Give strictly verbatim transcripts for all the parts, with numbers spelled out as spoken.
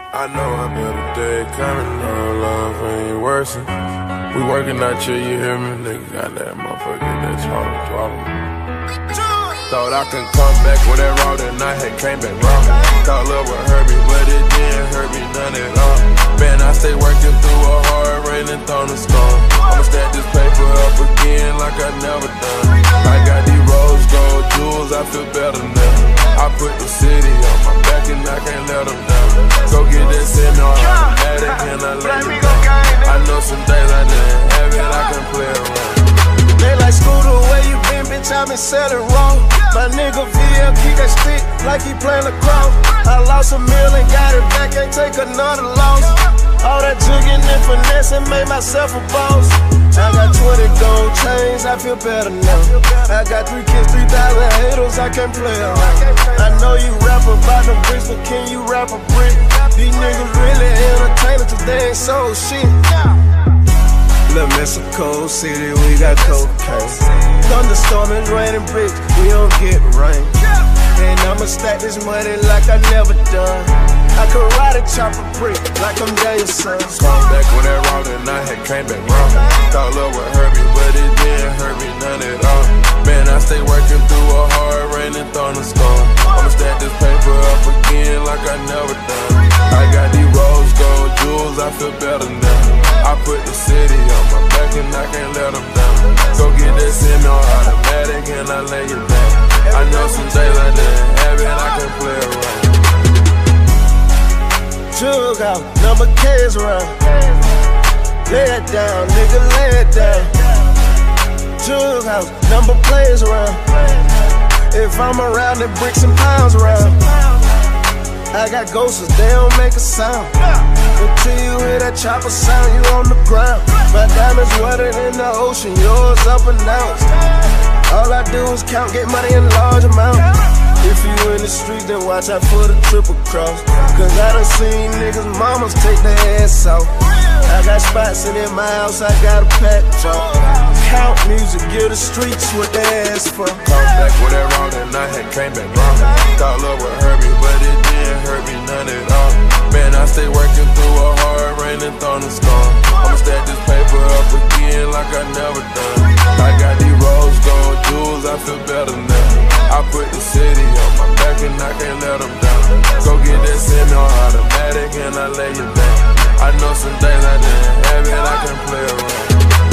I know a better day coming, no love ain't worsen. We working out here, you hear me? Nigga got that motherfucker, that throttle, throttle. Thought I could come back with that raw, then I had came back wrong. Thought love would hurt me, but it didn't hurt me none at all. Man, I stay working through a hard rain and thunderstorm. I'ma stack this paper up again like I never done. I got these rose gold jewels, I feel better now. I put the city on my back and I can't let them down. So get that semi-automatic and I let it down. I know some days I didn't have it, I can play around. They like, Scooter, where you been, bitch, I been selling raw. My nigga V L keep that stick like he playing lacrosse. I lost a mill and got it back, ain't take another loss. All that jugging and finessing made myself a boss. I got twenty gold chains, I feel better now. I got three kids, three thousand haters, I can't play around. I know you rap about them bricks, but can you rap a brick? These niggas really entertainers, cause they ain't sold shit. Little Mexico City, we got cocaine. Thunderstorm and raining bricks, we don't get rain. And I'ma stack this money like I never done. I could ride a chopper brick like I'm Daniel's son. Come back with that raw, then I had came back wrong. Thought love would hurt me, but it didn't hurt me none at all. Man, I stay working through a hard rain and thunderstorm. I'ma stack this paper up again like I never done. I got these rose gold jewels, I feel better now. I put the city on my back and I can't let them down. So get that semi-automatic and I lay it down. I know some days I didn't have it, I can play around. Jug out, number K's around. Lay it down, nigga, lay it down. Jug house, number plays around. If I'm around, then bricks and pounds around. I got ghosts, they don't make a sound. Until you hear that chopper sound, you on the ground. My diamonds wetter in the ocean, yours up and down. All I do is count, get money in large amounts. If you in the streets, then watch out for the triple cross. Cause I done seen niggas' mamas take their ass out. I got spots in my house, I got a pack drop. Count music, give the streets what they ask for. Come back with that raw, then I had came back wrong. Thought love would hurt me, but it didn't hurt me none at all. Man, I stay working through a hard rain and thunderstorm. I'ma stack this paper up again like I never done. I got these rose gold jewels, I feel better now. I put the city on my back and I can't let them down. Go get that semi-automatic and I lay it down. I know some days I didn't have it, I can play around.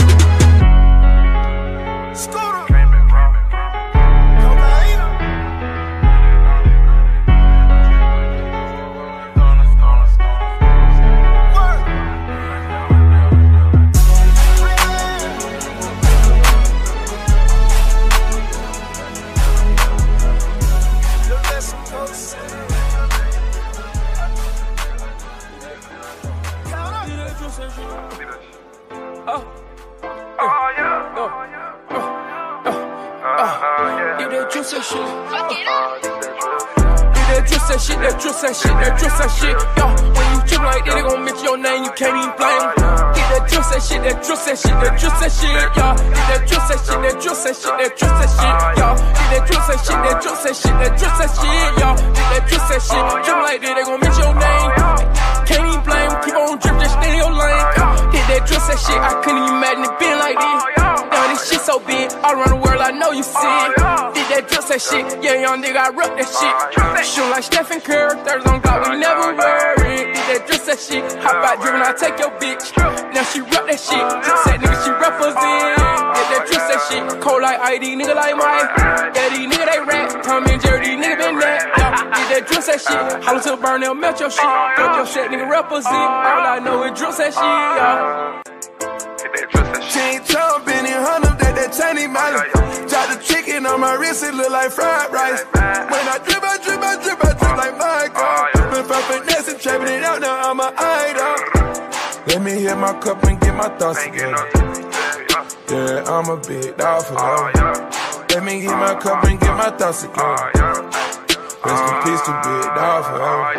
That dress, that shit, that dress, that shit, yo. When you trip like that, they gon' mention your name, you can't even blame. Get that dress, that shit, that dress, that shit, that dress, that shit, yo. Get that dress, that shit, that dress, that shit, that dress, that shit, yo. Get that dress, that shit, that dress, that shit, that dress, that shit, yo. Get that dress, that shit, trip like that, they gon' mention your name. Can't even blame, keep on drip, just stay in your lane. Get that dress, that shit, I couldn't even imagine it being like this. Now this shit so big, all around the world, I know you see it. Did that dress, that shit, yeah, young nigga, I rep that shit. Shoot like Stephen Curry, thirds on God, we never worry. Did that dress, that shit, hop out driven, I take your bitch. Now she rep that shit, dress that nigga, she represent. Did that dress, that shit, cold like I D, nigga like Mike. Yeah, these nigga, they rap, Tom and Jerry, these nigga been that. Yeah, did that dress, that shit, holler to the burn, they'll melt your shit. Melt your shit, nigga, represent. All I know is dress, that shit, yeah. Chain Tom, Benny Hunter, that that tiny molly. Drop the chicken on my wrist, it look like fried rice. When I drip, I drip, I drip, I drip like Michael. Been from finesse and trapping it out, now I'm an idol. Let me hit my cup and get my thoughts together. Yeah, I'm a big dog for love. Let me hit my cup and get my thoughts together. Rest in peace to big dog forever.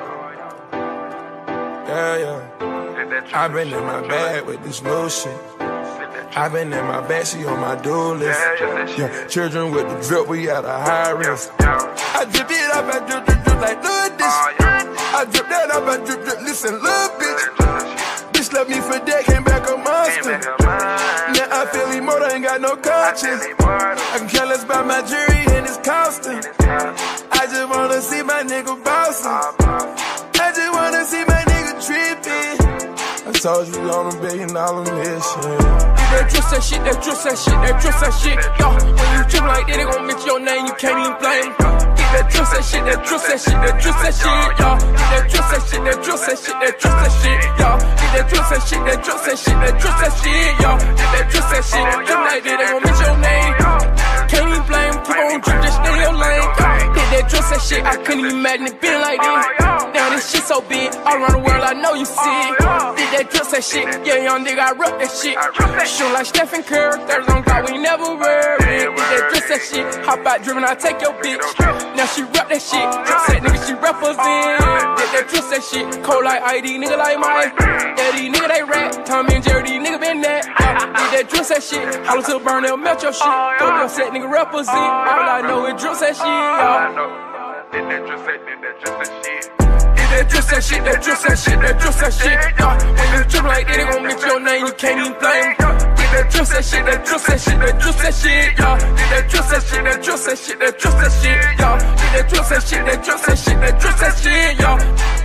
Yeah, yeah. I've been in my bag with this new shit. I've been in my bag, she on my do list. Yeah, children with the drip, we at a high risk. I drip it up, I drip, drip, drip like Lord this. I drip that up, I drip, drip, listen, little bitch. Bitch left me for dead, came back a monster. Now I feel immortal, ain't got no conscience. I can care less about my jury and its costing. I just wanna see my nigga bossin'. I just wanna see my nigga trippin'. I told you on a billion dollar mission. That drip that shit, that drip that shit, that drip that shit. Yo, when you drip like that, they gon' mention your name, you can't even blame. Get that drip that shit, that drip that shit, that drip that shit. Yo, get that drip that shit, that drip that shit, that drip that shit. Yo, get that drip that shit, that drip that shit, that drip that shit. Yo, get that drip that shit, that drip like that, they gon' mention your name. Can't even blame, keep on drip, just stay in your lane. Get that drip that shit, I couldn't even imagine it being like this. Now this shit so big, all around the world, I know you see it. Get that drip that shit, yeah, young nigga, I rep that shit. Shoot like Stephen Curry, third on God, we never worry. Get that drip that shit, hop out driven, I take your bitch. Now she rep that shit, drip that nigga, she represent. Get that drip that shit, cold like I D, nigga like Mike. Yeah, these nigga they rap, Tommy and Jerry, these nigga been that. Get that drip that shit, holla to burn, they'll melt your shit. Throw your set, nigga represent. All I know is drip that shit, y'all. Did that drip that, did that drip that shit. That drip that shit, that drip that shit, that drip that shit. Yeah, when you drip like that, they gon' mention your name, you can't even blame. Get that drip that shit, that drip that shit, that drip that shit. Yeah, get that drip that shit, that drip that shit, that drip that shit. Yeah, get that drip that shit, that drip that shit, that drip that shit. Yeah.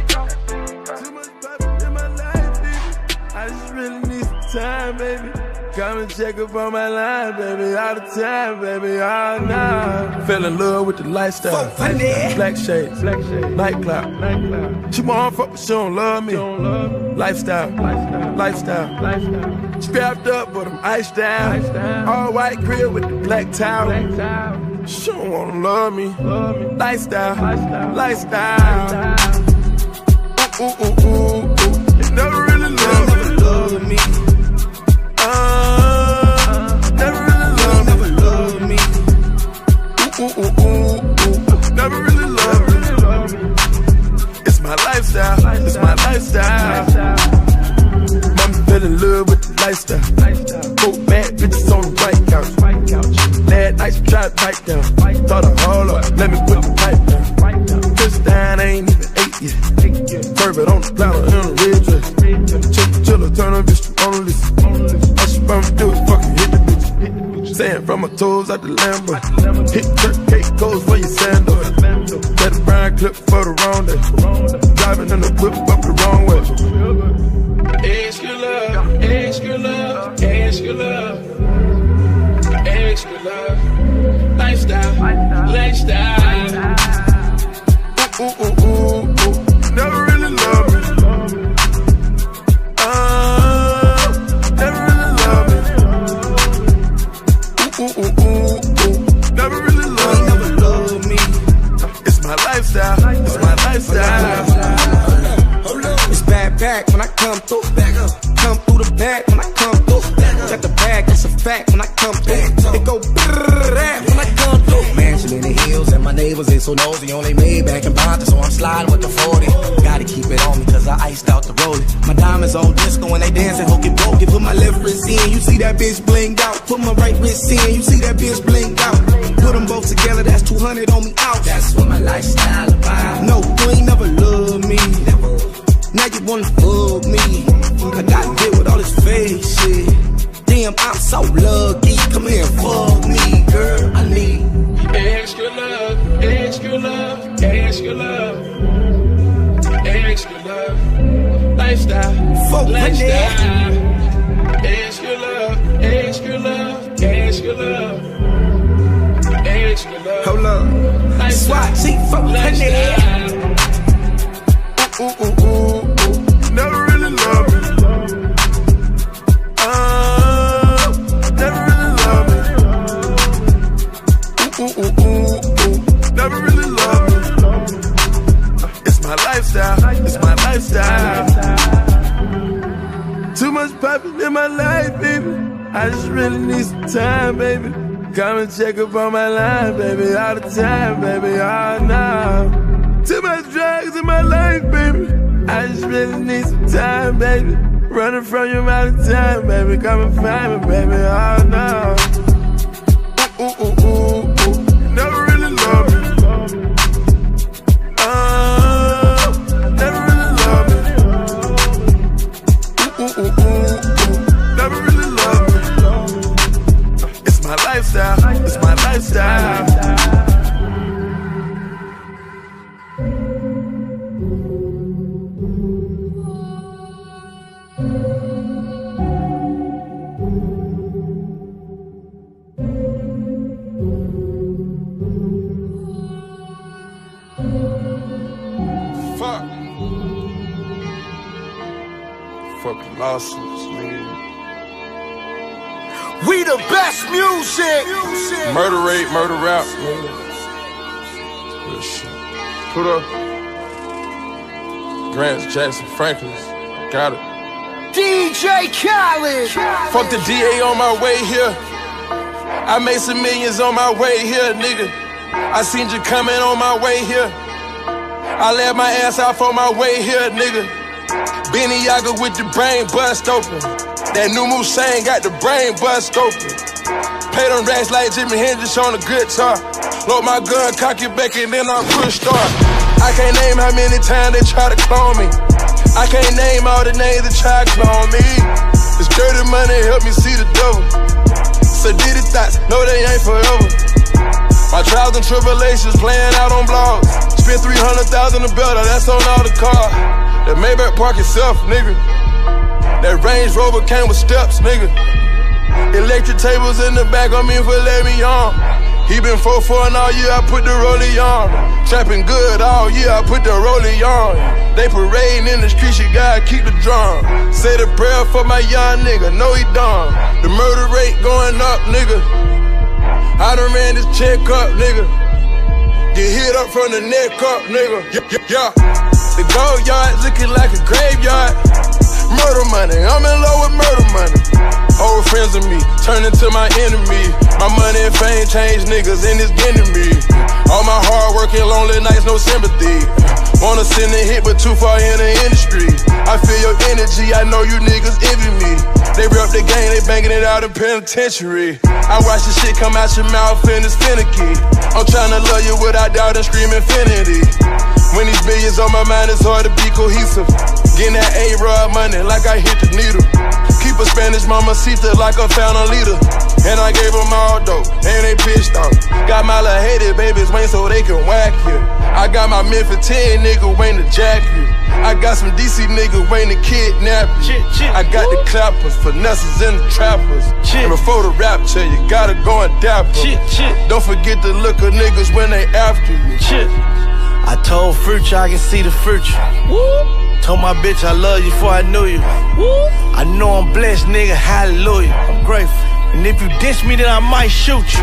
Too much pop in my life, baby. I just really need some time, baby. Come and check up on my line, baby, all the time, baby, all night. Fell in love with the lifestyle, black shades, black shades, nightclub, nightclub. She want fuck, but she don't love me. Lifestyle, lifestyle, lifestyle, lifestyle. Strapped up, but I'm iced down. All white grill with the black towel. She don't wanna love me. Lifestyle, lifestyle. Ooh, ooh, ooh, ooh, ooh. You never really love me. Love me. Uh, never really love me. Never love me. Ooh, ooh, ooh, ooh, ooh. Never really love me. It's my lifestyle. It's my lifestyle. Mama fell in love with the lifestyle. Four bad bitches on the white couch. Last night she tried to bite down. Thought I hold up, let me put the pipe down. Touchdown, I ain't even eight yet. Fervent on the platter in a red dress. Chill, chiller, turn her bitch to on the list. All she do is fucking hit the bitch. Sand from my toes out the Lambo. Hit Turk cake goes for your sandal. Let a brown clip for the wrong day. Driving in the whip up the wrong way. Extra love, extra love, extra love, extra love, lifestyle, lifestyle. Ooh, ooh, ooh, ooh, ooh. Never really love me. Uh, never really love me. Ooh, ooh, ooh, ooh, ooh. Never really love me. Never love me. It's my lifestyle. It's my lifestyle. It's bad back when I come through. Come through the back when I come through. Got the bag, that's a fact when I come through. It go brrrr when I come through. Mansion in the hills and my neighbors ain't so nosy. Only made back in Bonta, so I'm sliding with the forty. Gotta keep it on me cause I iced out the rolling. My diamonds on disco when they dancing, hook it broke. Put my left wrist in, you see that bitch blinged out. Put my right wrist in, you see that bitch blinged out. Put them both together, that's two hundred on me out. That's what my lifestyle about. No, you ain't never loved me. Now you wanna fuck me. I gotta deal with all this fake shit. Damn, I'm so lucky. Come here and fuck me, girl. I need extra love, extra love, extra love, extra love, lifestyle, fuck lifestyle. Extra love, extra love, extra love, extra love. Hold up, swat, she fuck lifestyle. Ooh, ooh, ooh, ooh. Never really love me. Uh, never really love me. Ooh, ooh, ooh, ooh, ooh. Never really love me. It's my lifestyle. It's my lifestyle. Too much poppin' in my life, baby. I just really need some time, baby. Come and check up on my line, baby. All the time, baby. All night. Too much drugs in my life, baby. I just really need some time, baby. Running from you all the time, baby. Come and find me, baby. Oh no. Ooh, ooh, ooh, ooh, ooh. Never really love me. Oh, never lifestyle. It's my lifestyle. Fuck. Fucking lawsuits, nigga. We the best music. Murder rate, murder rap, nigga. Real shit. Put up. Grants, Jackson, Franklin's. Got it. D J Khaled. Fuck the D A on my way here. I made some millions on my way here, nigga. I seen you coming on my way here. I let my ass out for my way here, nigga. Benny Yaga with the brain bust open. That new Musain got the brain bust open. Pay them racks like Jimi Hendrix on a guitar. Load my gun, cock it back, and then I push start. I can't name how many times they try to clone me. I can't name all the names that try to clone me. This dirty money help me see the devil. So did it thoughts, no they ain't forever. My trials and tribulations playing out on blogs. Spent three hundred thousand a better, that's on all the car. That Maybach park itself, nigga. That Range Rover came with steps, nigga. Electric tables in the back on me for let me on. He been four four and all year, I put the rollie on. Trapping good all year, I put the rollie on. They parading in the streets, you gotta keep the drum. Say the prayer for my young nigga, no he done. The murder rate going up, nigga. I done ran this check up, nigga. Get hit up from the neck up, nigga. Yeah, yeah, yeah. The gold yard looking like a graveyard. Murder money, I'm in love with murder money. Old friends of me, turn into my enemy. My money and fame change niggas, and it's getting me. All my hard work and lonely nights, no sympathy. Wanna send a hit, but too far in the industry. I feel your energy, I know you niggas envy me. They rep the game, they banging it out in penitentiary. I watch the shit come out your mouth and it's finicky. I'm tryna love you without doubt and scream infinity. When these millions on my mind, it's hard to be cohesive. Getting that A-Rod money like I hit the needle. Keep a Spanish mamacita like a found a leader. And I gave them all dope, and they pissed off. Got my little hated babies waiting so they can whack you. I got my Memphis ten nigga waiting to jack you. I got some D C nigga waiting to kidnap you. I got the clappers, finesses, and the trappers. And before the rapture, you gotta go and dap them. Don't forget to look at niggas when they after you. I told Future I can see the future. Told my bitch I love you before I knew you. I know I'm blessed, nigga, hallelujah. I'm grateful. And if you diss me, then I might shoot you.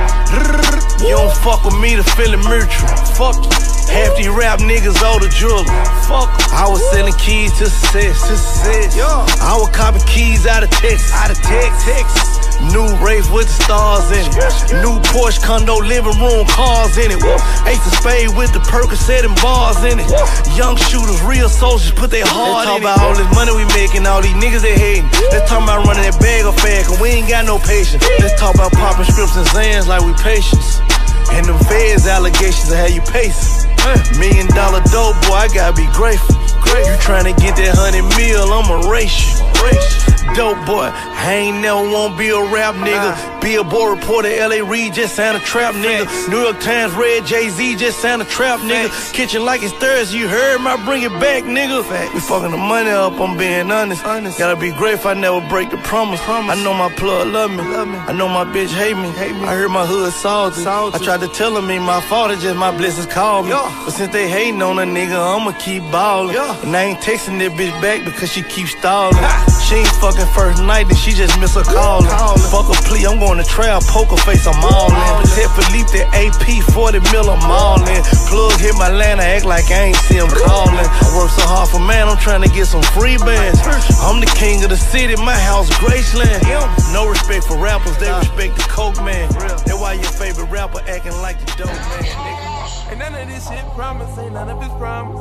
You don't fuck with me, the feeling mutual. Fuck you. Half these rap niggas owe the jewelry. Fuck em. I was selling keys to success. To success. I was copping keys out of Texas. Out of Texas. New Wraith with the stars in it. New Porsche condo, living room, cars in it. Ace of Spade with the Percocet and bars in it. Young shooters, real soldiers, put their heart in it. Let's talk about all this money we making, all these niggas they hating. Let's talk about running that bag of fast, cause we ain't got no patience. Let's talk about popping scripts and Zans like we patience. And them feds allegations of how you pacing. Million dollar dope, boy, I gotta be grateful. You tryna get that hundred mil, I'ma race you. Dope boy, I ain't never wanna be a rap nigga. Billboard reporter, L A Reid just signed a trap nigga. New York Times read Jay-Z just signed a trap nigga. Kitchen like it's Thursday, you heard me, I bring it back, nigga. We fucking the money up, I'm being honest. Gotta be grateful I never break the promise. I know my plug love me. I know my bitch hate me. I heard my hood salty. I tried to tell them ain't my fault, it's just my blessings called me. But since they hating on a nigga, I'ma keep ballin'. And I ain't texting that bitch back because she keeps stalling. She ain't fucking first night, then she just miss a callin'. Fuck a plea, I'm going to trial, poker face, I'm all in. Protect Philippe, that A P, forty mil, I'm all in. Plug hit my land, I act like I ain't see him callin'. I work so hard for man, I'm trying to get some free bands. I'm the king of the city, my house Graceland. No respect for rappers, they respect the coke man. That's why your favorite rapper acting like the dope man. Ain't none of this shit promise, ain't none of it's promise.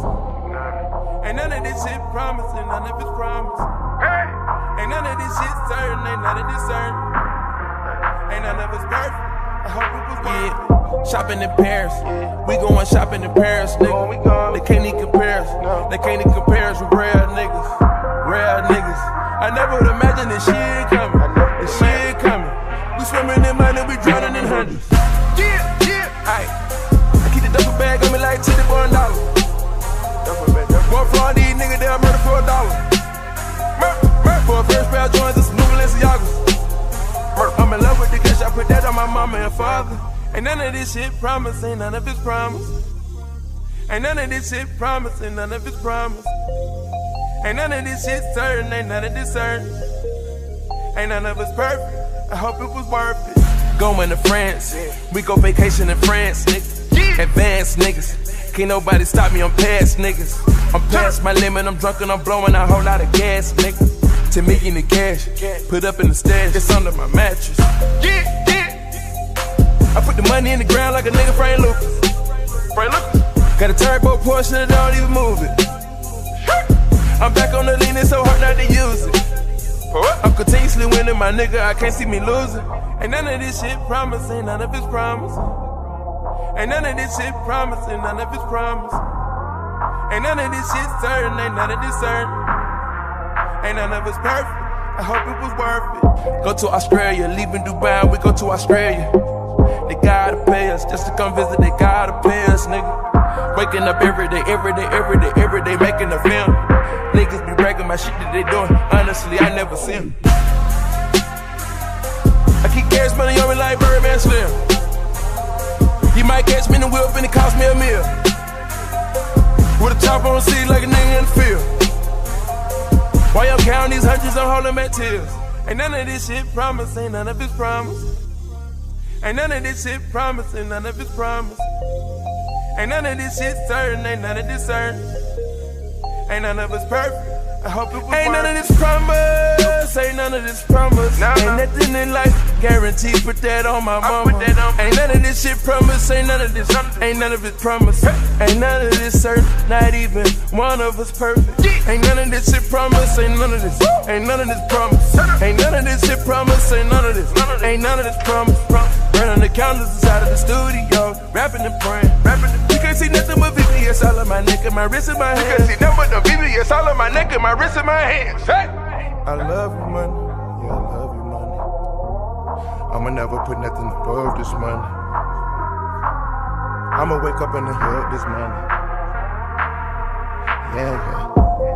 Ain't none of this shit promise, ain't none of it's promise. Ain't none of this shit certain, ain't none of this certain. Ain't none of it's perfect, I hope it was worth it. Yeah, shopping in Paris, we going shopping in Paris, nigga. They can't even compare us, they can't even compare us with rare niggas, rare niggas. I never would imagine this shit coming, this shit coming. We We swimming in money, we drowning in hundreds. Yeah, yeah, aight. I keep the duffel bag on me like Titty Boy and Dollar. One Florida, these niggas, they'll murder for a dollar. Murder, murder. For a first pair of joints and some new Balenciagas. I'm in love with the cash, I put that on my mama and father. Ain't none of this shit promise, ain't none of it's promise. Ain't none of this shit promise, ain't none of it's promise. Ain't none of this shit certain, ain't none of this certain. Ain't none of it's perfect, I hope it was worth it. Going to France, we go vacation in France, nigga. Advanced niggas, can't nobody stop me, I'm past niggas. I'm past my limit, I'm drunk and I'm blowing a whole lot of gas, nigga. To me in the cash, put up in the stash, it's under my mattress. Yeah, yeah. I put the money in the ground like a nigga Frank Lucas. Frank Lucas. Got a turbo Porsche that don't even move it. I'm back on the lean, it's so hard not to use it. I'm continuously winning, my nigga, I can't see me losing. Ain't none of this shit promise, ain't none of it's promise. Ain't none of this shit promise, ain't none of it's promise. Ain't none of this shit certain, ain't none of this certain. Ain't none of it's perfect, I hope it was worth it. Go to Australia, leaving Dubai, we go to Australia. They gotta pay us, just to come visit, they gotta pay us, nigga. Waking up every day, every day, every day, every day, making a film. Niggas be bragging my shit that they doing, honestly, I never see them. I keep cash money on me like Birdman Slim. You might catch me in the whip and it cost me a meal. With a top on the seat like a nigga in the field. Why y'all counting these hundreds, I'm holding my tears. Ain't none of this shit promise, ain't none of it's promise. Ain't none of this shit promise, ain't none of it's promise. Ain't none of this shit certain, ain't none of this certain. Ain't none of it's perfect, I hope it was. Ain't none of this promise, ain't none of this promise. Nah, ain't nah. Nothing in life guaranteed, put that on my mama. Put that on. Ain't none of this shit promise, ain't none of this, ain't none of it promise. Ain't none of this certain, not even one of us perfect. Ain't none of this shit promise, ain't none of this, ain't none of this promise. Ain't none of this shit promise, ain't none of this, ain't none of this promise. Burning the counters inside of the studio, rapping and praying, rapping. You can't see nothing but V V S all on my neck and my wrist and my hands. You can't see nothing but the V V S all on my neck and my wrist and my hands. Hey! I love you, money. Yeah, I love you, money. I'ma never put nothing above this money. I'ma wake up in the hood this money. Yeah, yeah.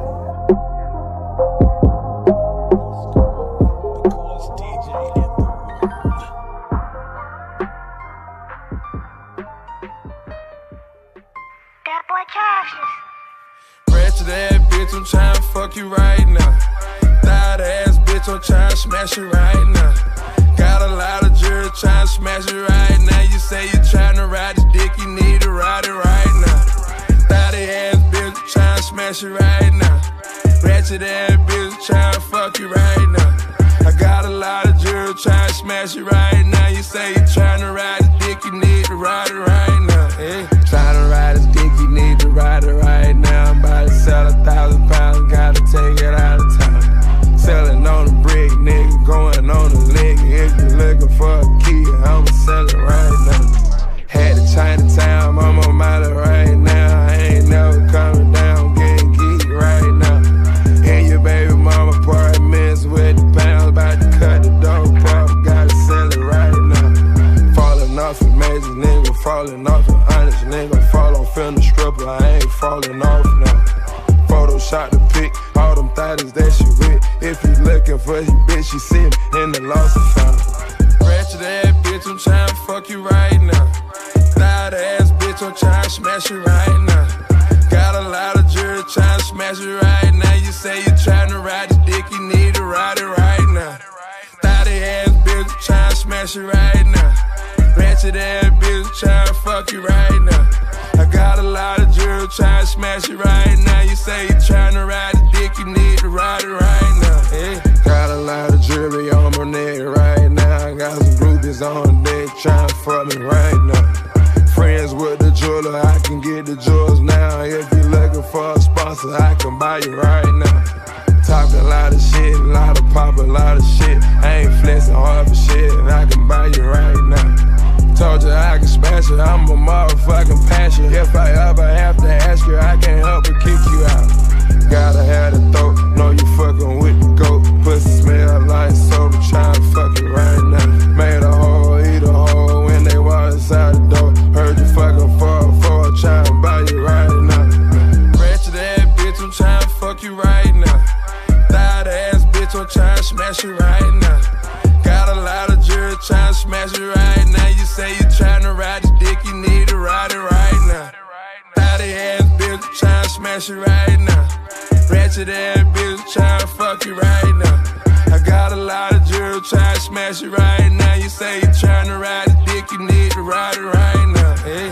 Ratchet ass bitch, I'm tryna fuck you right now. Thought ass bitch, I'm tryna smash it right now. Got a lot of jury tryna smash it right now. You say you tryna ride this dick, you need to ride it right now. Thought ass bitch, tryna smash it right now. Ratchet ass bitch, tryna fuck you right now. I got a lot of jury tryna smash it right now. You say you tryna ride this dick, you need to ride it right now. Hey. Tryna ride this dick, you need to ride it right now. I'm about to sell a thousand pounds, gotta take it out of town. Selling on the brick, nigga, going on the lick. If you looking for a key, I'ma sell it right now. Had to Chinatown, I'm on my right now. I ain't never coming down, getting geek right now. And your baby mama apartments with the pounds, about to cut the dope off, gotta sell it right now. Falling off a major nigga, falling off an honest nigga, fall off in the stripper, I ain't falling off now. Photoshop the pic, all them thotties that she with. If you looking for you, bitch, you sitting in the lost and found. Ratchet ass bitch, I'm tryna fuck you right now. Thought ass bitch, I'm tryna smash it right now. Got a lot of jury tryna smash it right now. You say you tryna ride this dick, you need to ride it right now. Thought ass bitch, tryna smash it right now. Ratchet ass bitch, tryna fuck you right now. I got a lot of jury tryna smash it right now. You say you tryna ride the dick, you need to ride it right now. Hey. Got a lot of jewelry on my neck right now. I got some groupies on deck tryna fuck me right now. Friends with the jeweler, I can get the jewels now. If you looking for a sponsor, I can buy you right now. Talk a lot of shit, a lot of pop, a lot of shit. I ain't flexing hard for shit, I can buy you right now. Told you I can smash it, I'm a motherfucking passion. If I ever have to ask you, I can't help but kick you out. Gotta have the throat, know you fucking with the goat. Pussy smell like soda, tryna fuck it right now. Made smash it right now. Ratchet ass bitch tryna fuck you right now. I got a lot of jewelry, try to smash it right now. You say you tryna ride a dick, you need to ride it right now. Hey.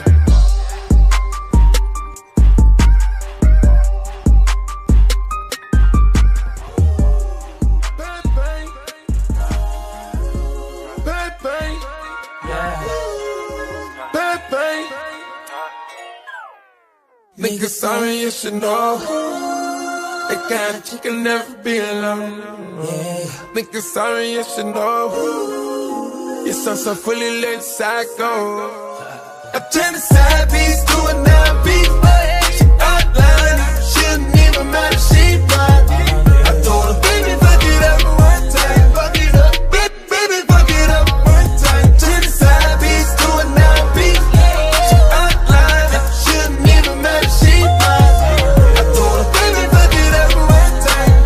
Nigga, sorry, you should know. That kind of chick can never be alone. Yeah. Nigga, sorry, you should know. You're so, so fully lit psycho. I turn the side piece to a nine piece. She outline, shouldn't even matter, she fine. I told her, baby, fuck it up one time. Fuck it up, baby, fuck it up one time. Turn the side piece to a nine piece. She outline, shouldn't even matter, she fine. I told her, baby, fuck it up one time.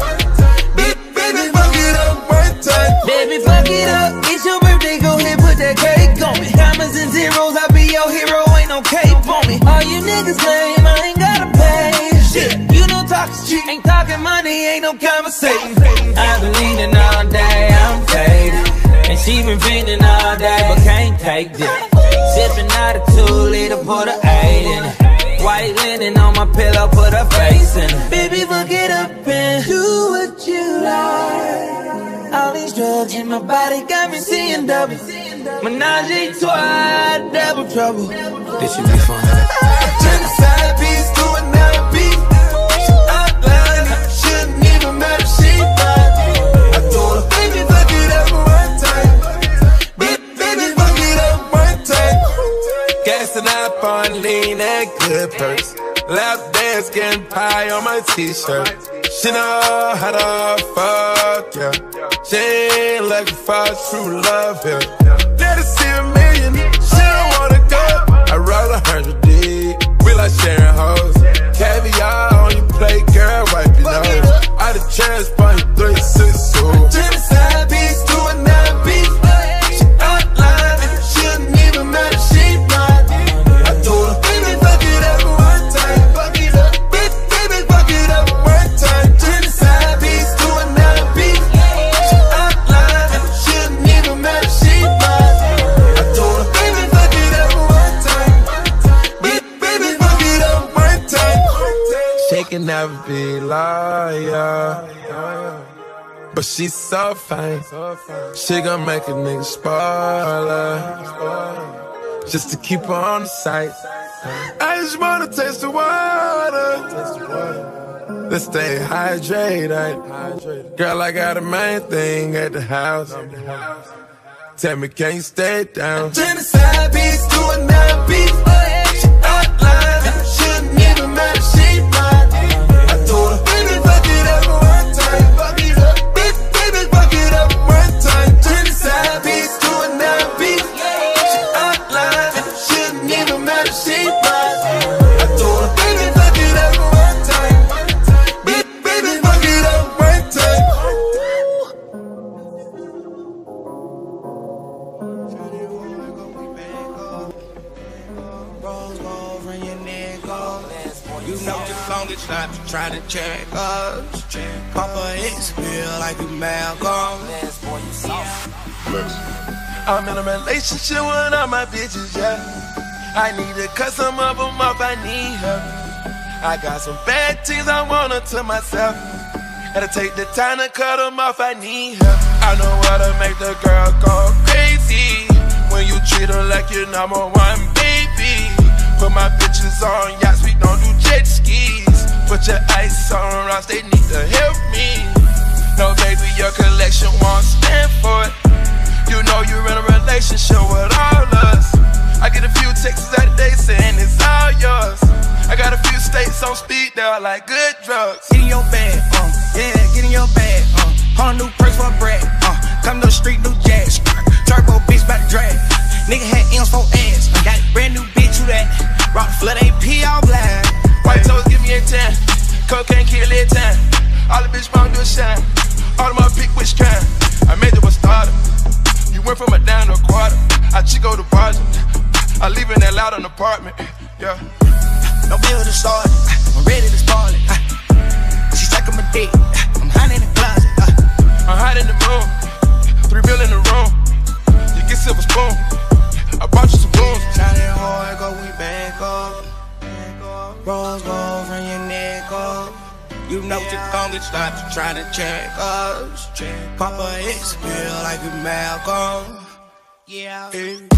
Baby, fuck it up one time. Baby, fuck it up. It's your birthday, go ahead, put that cake on me. Commas and zeros, I'll be your hero, ain't no cape on me. All you niggas claim I ain't gotta pay. Shit, you don't talk shit, ain't talking money, ain't no conversation. I've been leaning all day, I'm faded. And she been feeding all day, but can't take this. Sipping out a two liter, put a eight in it. White linen on my pillow, put her face in it. Baby, fuck it up and do what you like. All these drugs in my body got me seeing double. Menage a trois, double trouble. This should be fun. Turn the side piece to a nine piece. She outline, shouldn't even matter, she fine. I told her, baby, fuck it up one time. Baby, fuck it up one time. Gassing up on lean and good perks. Lap dance, getting pie on my t-shirt. She know how to fuck, yeah. She ain't looking for true love, yeah. Let her see a million, she don't wanna go. I roll a hundred deep, we like sharing hoes. Caviar on your plate, girl, wipe your nose. Out of chance, point three, six, two. Turn the side piece to a nine piece. She outline, shouldn't even matter, she fine. I told her, baby, fuck it up one time. Fuck it up, baby, fuck it up one time. Turn the side piece to a nine piece. She outline, shouldn't even matter, she fine. I told her, baby, fuck it up one time. Baby, fuck it up one time. She can never be loyal, but she's so fine. She gon' make a nigga spoiler, just to keep her on the site. I just wanna taste the water. Let's stay hydrated. Girl, I got a main thing at the house. Tell me, can you stay down? Turn the side piece to a nine piece. She outline, shouldn't even matter, she fine. I told her, baby, fuck it up one time. Fuck it up, baby, fuck it up one time. Turn the side piece to a nine piece. She outline, shouldn't even matter, she fine. I told her, baby, fuck it up one time. Baby, fuck it up one time. You know the longest not to try to check us. Papa X feel like a Malcolm. I'm in a relationship with all my bitches, yeah. I need to cut some of them off, I need her. I got some bad things I want her to myself. Gotta take the time to cut them off, I need her. I know how to make the girl go crazy when you treat her like your number one baby. Put my bitches on yachts, we don't do jet skis. Put your ice on rocks, they need to help me. No, baby, your collection won't stand for it. You know you're in a relationship with all us. I get a few texts out of day saying it's all yours. I got a few states on speed, they're like good drugs. Get in your bag, uh, yeah, get in your bag, uh. Whole new purse for a bread, uh. Come to the street, new jazz. Turbo bitch bout to drag. Nigga had M's for ass. Got a brand new bitch, who that? Rock the flood A P all black. White toes give me a ten. Cocaine kill it ten. All the bitch bound to shine. All of my pick which kind. I made it a starter. You went from a down to a quarter. I Chico the project. I live in that loud an apartment. Yeah. no bill to start it. I'm ready to spoil it. She sucking my dick. I'm hiding in the closet. I'm hot in the moon. Three bill in the room. You get silver spoon. I bought you some booze. Shining hard, go we back up. Rose gold from your neck up. You know you gon' get stopped trying to check us. Papa X feel like a Malcolm. Yeah.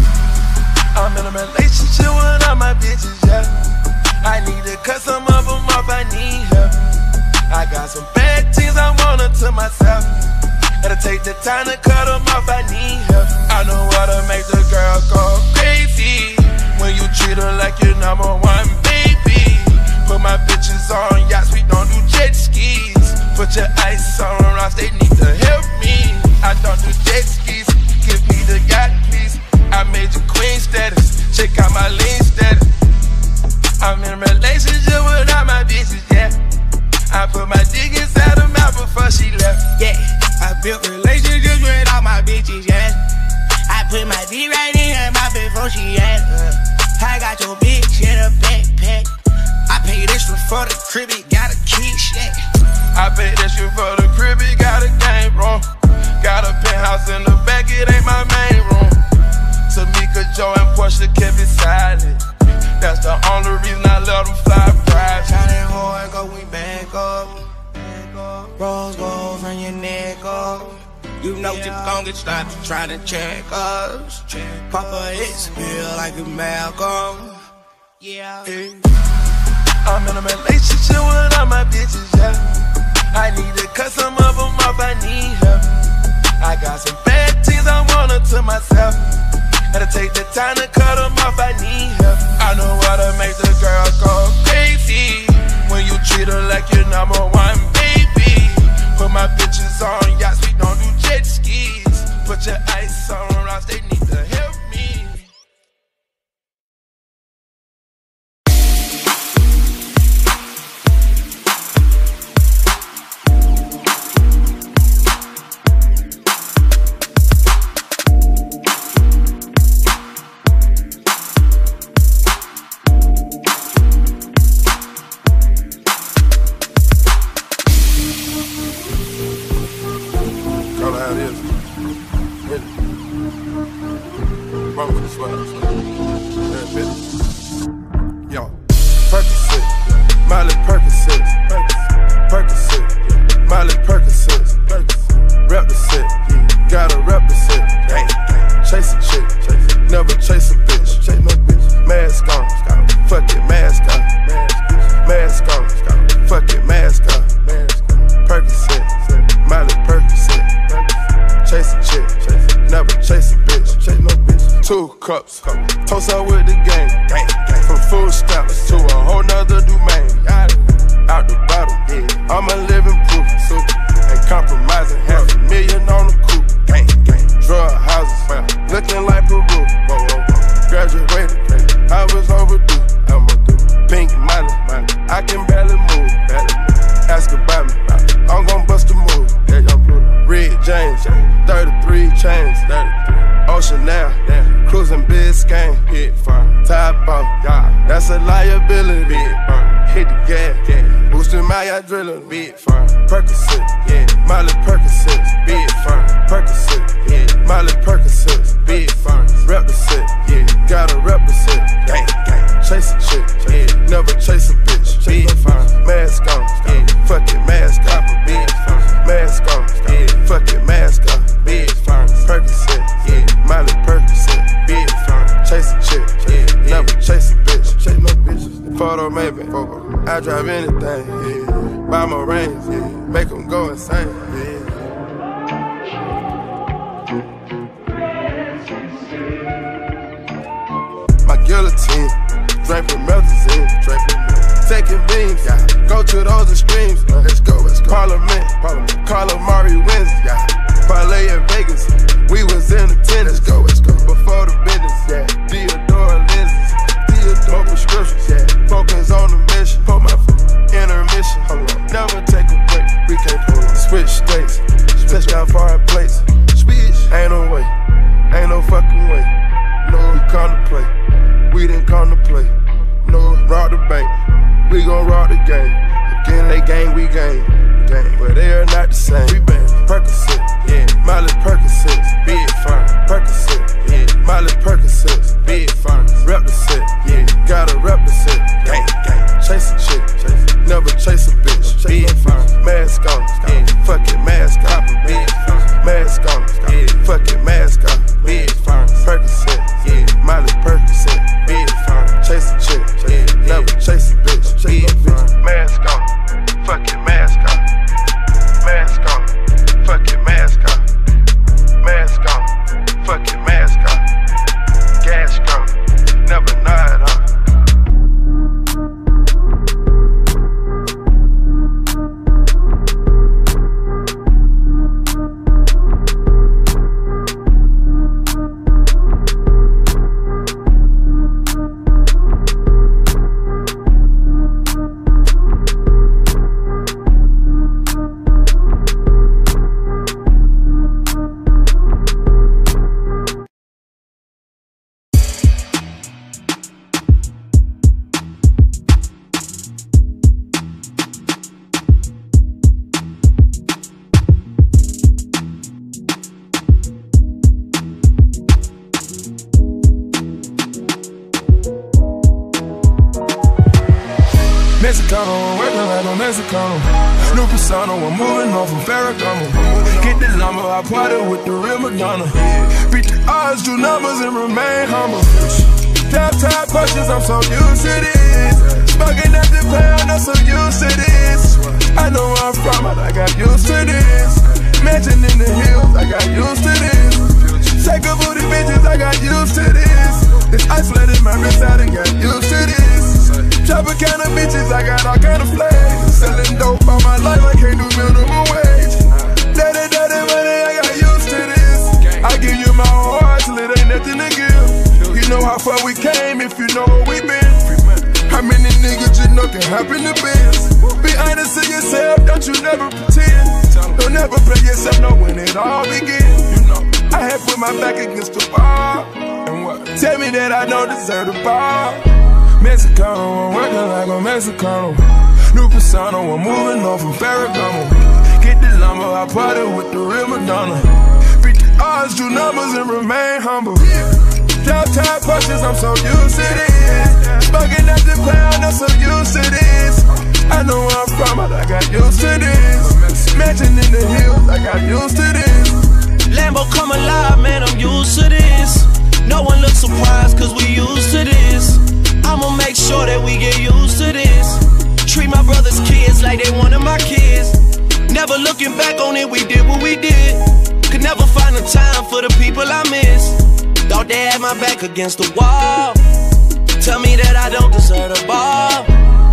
I'm in a relationship with all my bitches, yeah. I need to cut some of them off, I need help. I got some bad things I want to myself. Gotta take the time to cut them off, I need help. I know how to make the girl go crazy when you treat her like your number one baby. Put my bitches on yachts, we don't do jet skis. Put your ice on rocks, they need to help me. I don't do jet skis, give me the yacht please. I made you queen status, check out my lean status. I'm in a relationship with all my bitches, yeah. I put my dick inside her mouth before she left. Yeah, I built relationships with all my bitches, yeah. I put my dick right in her mouth before she left. uh, I got your bitch in a backpack. I paid extra for the crib, it got a key shack. I paid extra for the crib, it got a game room. Got a penthouse in the back, it ain't my main room. Tamika, Joe, and Portia kept it silent. That's the only reason I let them fly private. Shining hard, go we back up. Rose gold from your neck up. You know you gon' get stopped trying to check us. Papa X feel like a Malcolm. Yeah. I'm in a relationship with all my bitches, yeah. I need to cut some of them off, I need help. I got some bad things I want to myself. Gotta take the time to cut them off, I need help. I know how to make the girl go crazy when you treat her like your number one baby. Put my bitches on yachts, we don't do jet skis. Put your ice on rocks, they need to help me. Yo, Percocet, Miley Percocet, Percocet, Miley Percocet, rep the set, gotta rep the set, chase a chick, never chase a bitch, mask on, fuck it, mask on, mask on, fuck it, mask on, Percocet, Miley Percocet, chase a chick, never chase a bitch, two cups, toast up with the gang, from food stamps to a whole nother domain, out the bottle, I'm a living proof, ain't compromising, half a million on the coupe, drug houses, looking like Peru, graduated, I was overdue, pink money, I can barely move, ask about me, I'm gon' bust a move, Red James, thirty-three chains, Ocean now, cruising Biscayne, hit fire, top off, that's a liability, hit the gas, boosting my adrenaline, big firm, Percocet, yeah, Miley Percocet, big firm, Percocet, yeah, Miley Percocet, big firm, rep the set, yeah, gotta rep the set, gang, gang, chase a chick, yeah, never chase a bitch, big firm, mask on, yeah, fuck it, mask on, big firm, mask on, yeah, fuck it, mask on, big firm, Percocet, yeah, Miley Percocet, big firm, chase a chick, yeah, never chase a bitch, chase no bitches, photo maybe, I drive anything, yeah, buy my range, yeah, make them go insane, yeah. My guillotine, draping melazine, taking beams, yeah. Go to those extremes, uh, let's go, let's go. Parliament, Parliament. Carla Mari wins, yeah. Parlay in Vegas, we was in attendance, let's go, let's go. Before the business, yeah. Theodore lenses, Theodore prescriptions, yeah. Focus on the mission, put my intermission, hold on. Never take a break, we can't pull on. Switch states, switch down foreign plates, switch, ain't no way, ain't no fucking way. No, we come to play, we didn't come to play. No, rob the bank, Mexicano, I'm working like a Mexicano. New persona, I'm moving on from Ferragamo. Get the number, I party with the real Madonna. Beat the odds, do numbers and remain humble. Top top punches, I'm so used to this. Smoking at the pound, I'm so used to this. I know where I'm from, but I got used to this. Mansion in the hills, I got used to this. Take a booty bitches, I got used to this. It's isolated my wrist, I done got used to this. Chop a kind of bitches, I got all kind of flags. Selling dope all my life, I can't do minimum wage. Daddy, daddy, money, I got used to this. I give you my heart till it ain't nothing to give. You know how far we came if you know where we been. How many niggas you know can happen to biz? Be honest to yourself, don't you never pretend. Don't ever play yourself, know when it all begins. You know, I had put my back against the wall. And what? Tell me that I don't deserve the ball. Mexicano, I'm working like a Mexicano. New persona, I'm moving on from Ferragamo. Get the lumber, I party with the real Madonna. Beat the odds, do numbers and remain humble. Top top punches, I'm so used to this. Smoking at the pound, I'm so used to this. I know where I'm from, but I got used to this. Mansion in the hills, I got used to this. Lambo come alive, man, I'm used to this. No one looks surprised, cause we used to this. I'ma make sure that we get used to this. Treat my brother's kids like they one of my kids. Never looking back on it, we did what we did. Could never find the time for the people I miss. Thought they had my back against the wall. Tell me that I don't deserve the ball.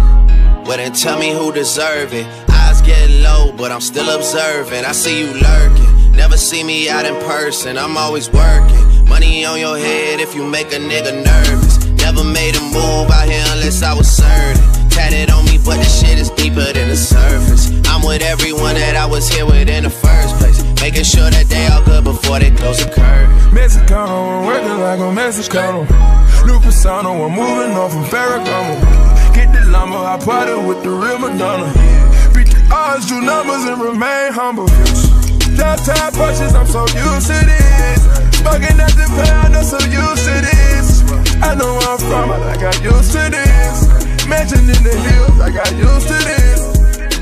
Well then tell me who deserve it. Eyes get low, but I'm still observing. I see you lurking, never see me out in person. I'm always working. Money on your head if you make a nigga nervous. Never made a move out here unless I was certain. Tatted on me, but the shit is deeper than the surface. I'm with everyone that I was here with in the first place, making sure that they all good before they close the curtain. Mexicano, I'm working like a Mexicano. New persona, I'm moving on from Ferragamo. Get the lumber, I party with the real Madonna. Beat the odds, do numbers and remain humble. Top top punches, I'm so used to this. Smoking at the pound, I'm so used to this. I know where I'm from, but I got used to this. Mansion in the hills, I got used to this.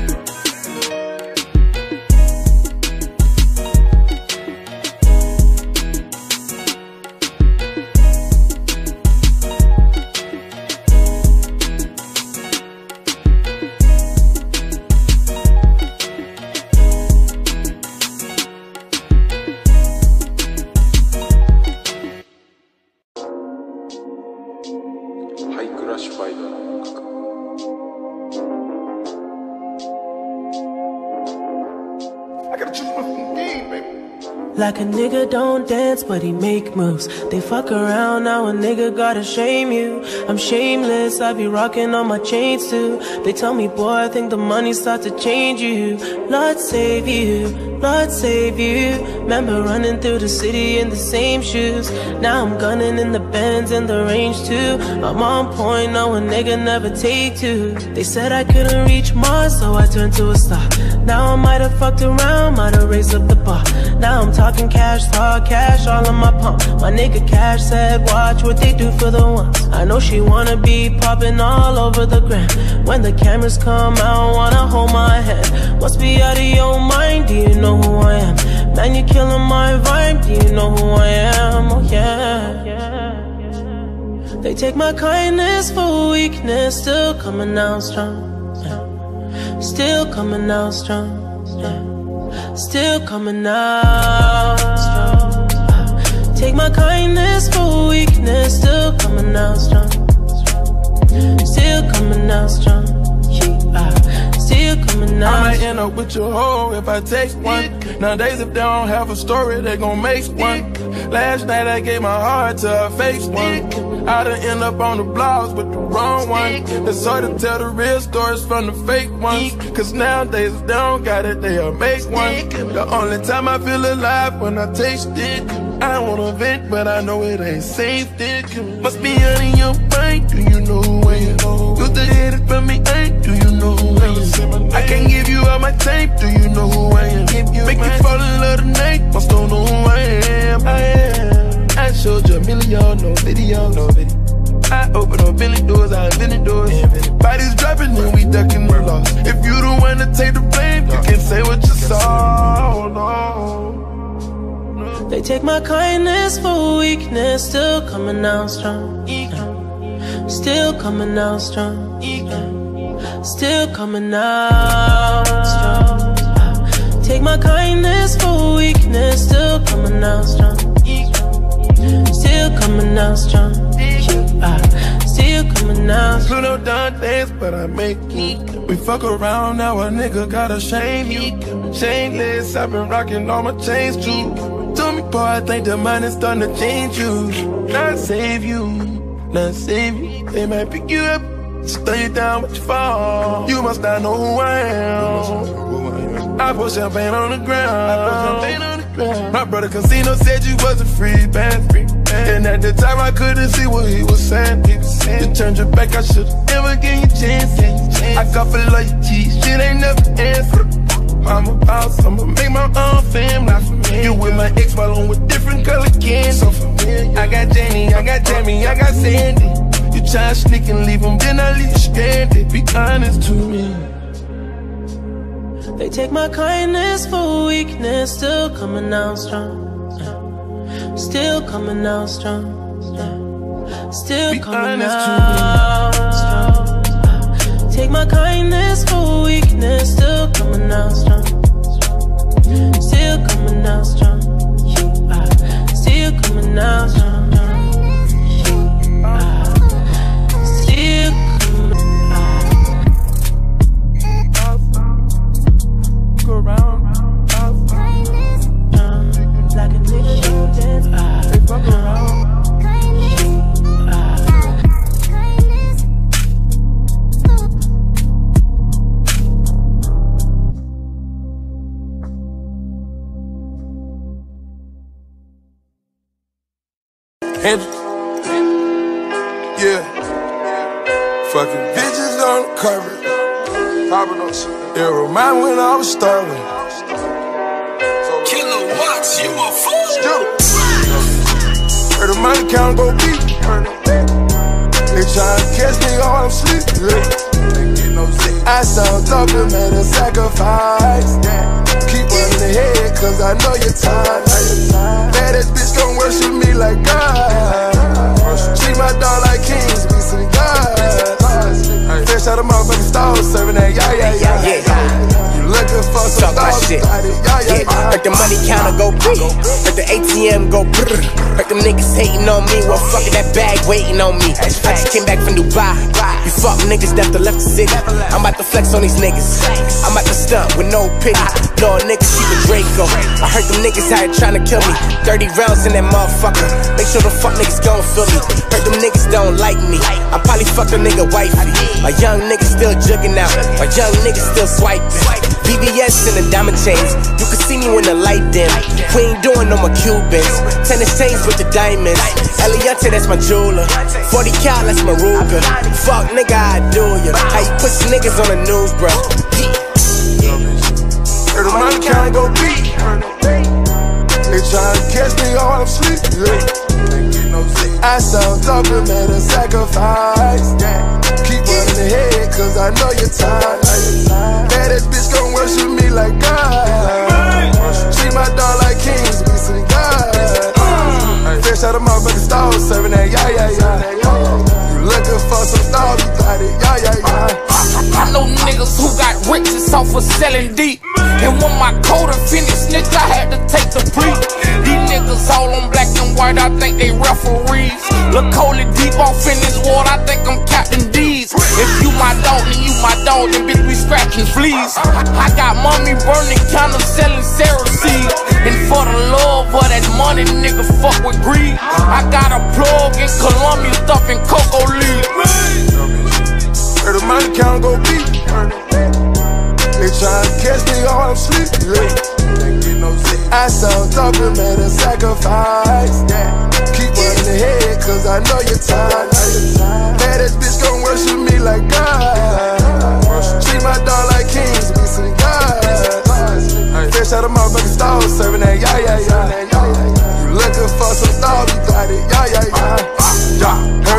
Like a nigga don't dance, but he make moves. They fuck around, now a nigga gotta shame you. I'm shameless, I be rocking on my chains too. They tell me, boy, I think the money start to change you. Lord save you, Lord save you. Remember running through the city in the same shoes. Now I'm gunning in the Benz in the range too. I'm on point, no a nigga never take two. They said I couldn't reach Mars, so I turned to a star. Now I might have fucked around, might have raised up the bar. Now I'm talking cash, talk cash, all on my pump. My nigga Cash said, watch what they do for the ones. I know she wanna be popping all over the gram. When the cameras come out, wanna hold my hand. Must be out of your mind, do you know who I am? Man, you killing my vibe, do you know who I am? Oh yeah. They take my kindness for weakness, still coming out strong. Yeah. Still coming out strong. Yeah. Still coming out strong. Take my kindness for weakness, still coming out strong. Still coming out strong. Yeah. Still coming out. I might end up with your hoe if I take one. Nowadays if they don't have a story, they gon' make one. Last night I gave my heart to a fake one. I done end up on the blogs with the wrong one. It's hard to tell the real stories from the fake ones. Cause nowadays if they don't got it, they'll make one. The only time I feel alive when I taste it. I don't wanna vent, but I know it ain't safe. It must be out in your mind. Do you know who I am? Good to hit it from me, ain't? Do you know who I am? I can't give you all my tape. Do you know who I am? Make you fall in love tonight. Must don't know who I am. I am. I showed you a million, no video, no video. I open no Billy doors, I invented doors. Bodies dropping and we ducking the loss. If you the one to take the blame, you can say what you saw. No. They take my kindness for weakness, still coming out strong. Still coming out strong. Still coming out strong. Take my kindness for weakness, still coming out strong. Still coming out strong. Still coming out strong. Pluto done dance, but I make it. We fuck around, now a nigga gotta shame you. Shameless, I've been rocking all my chains too. Tell me, boy, I think the mind is starting to change you. Not save you, not save you. They might pick you up, stay down, but you fall. You must not know who I am. I put champagne on the ground. My brother Casino said you was a free band. And at the time I couldn't see what he was saying. You turned your back, I should've never gave you a chance. I got for loyalty, shit ain't never answered. I'm a boss, I'ma make my own family. You with my ex while I'm with different color candy. So familiar. I got Jenny, I got Tammy, I got Sandy. You try to sneak and leave them, then I leave you stranded. Be honest to me. They take my kindness for weakness, still coming out strong. Still coming out strong. Still Be coming honest out strong. Take my kindness for weakness, still coming out strong. Still coming out strong. Still coming out strong. Still coming out. Go around, like a nigga don't dance. they fuck around. And yeah, fucking bitches on the cover. It remind when I was starving. Kilowatts, you a fool. Still, heard the money count go beat. They tryna catch me while I'm sleeping. I sound tough and made a sacrifice. Keep running ahead, cause I know you're tired. Baddest bitch gon' worship me like God. Treat my dog like kings, be some gods. Fresh out of motherfucking stove, serving that yeah, yeah, yeah, yeah. You looking for some dogs, shit. yeah, yeah, yeah. Heard the money counter go brrr. Heard the A T M go brrr. Heard them niggas hating on me. Well, fucking that bag waiting on me. I just came back from Dubai. You fuck niggas that left the city. I'm about to flex on these niggas. I'm about to stunt with no pity. No niggas keep a Draco. I heard them niggas out here trying to kill me. thirty rounds in that motherfucker. Make sure the fuck niggas gon' feel me. Heard them niggas don't like me. I probably fucked a nigga wifey. My young nigga still jugging out. My young nigga still swiping. V V S in the diamond chains. You can see me when the light dim. We ain't doing no more Cubans. Tennis chains with the diamonds. Eliante, that's my jeweler. forty cal, that's my Ruger. Fuck nigga, I do ya. How you pussy niggas on the news, bro? Heard the money count go beat. They tryna catch me while I'm sleeping. I sound tough and made a sacrifice. Keep running ahead, cause I know you're tired. Baddest bitch gon' worship me like God. Treat my dog like kings, be some gods. Fresh out of motherfucking stove, serving that yeah, yeah, yeah. You looking for some stars, you got it, yeah, yeah, yeah. I know niggas who got riches off of selling deep. And when my quota finished, nigga, I had to take the plea. These niggas all on black and white, I think they referees. Look Coley deep off in this water, I think I'm Captain D's. If you my dog, then you my dog, then bitch we scratching fleas. I, I got mommy burning counter selling Sarah seeds. And for the love of that money, nigga, fuck with greed. I got a plug in Colombia stuffing cocoa leaves. Heard the money count go beat. They tryna catch me while I'm sleeping. I sound tough and made a sacrifice. Keep running ahead, cause I know you're tired. Baddest bitch gon' worship me like God. Treat my dog like kings, be some gods. Fresh out of motherfucking stove, serving that yeah, yeah, yeah. You looking for some stars, you got it, yeah, yeah, yeah. Heard you got